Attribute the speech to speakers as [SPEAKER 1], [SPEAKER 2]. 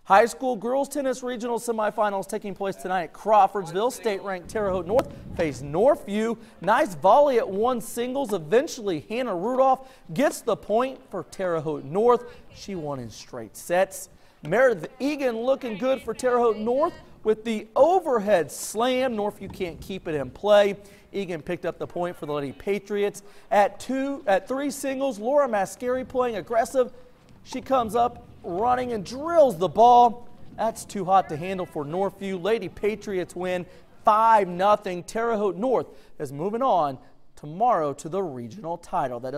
[SPEAKER 1] High school girls tennis regional semifinals taking place tonight at Crawfordsville. State-ranked Terre Haute North face Northview. Nice volley at one singles. Eventually, Hannah Rudolph gets the point for Terre Haute North. She won in straight sets. Meredith Egan looking good for Terre Haute North with the overhead slam. Northview can't keep it in play. Egan picked up the point for the Lady Patriots. At three singles, Laura Mascari playing aggressive. She comes up running and drills the ball. That's too hot to handle for Northview. Lady Patriots win 5-0. Terre Haute North is moving on tomorrow to the regional title.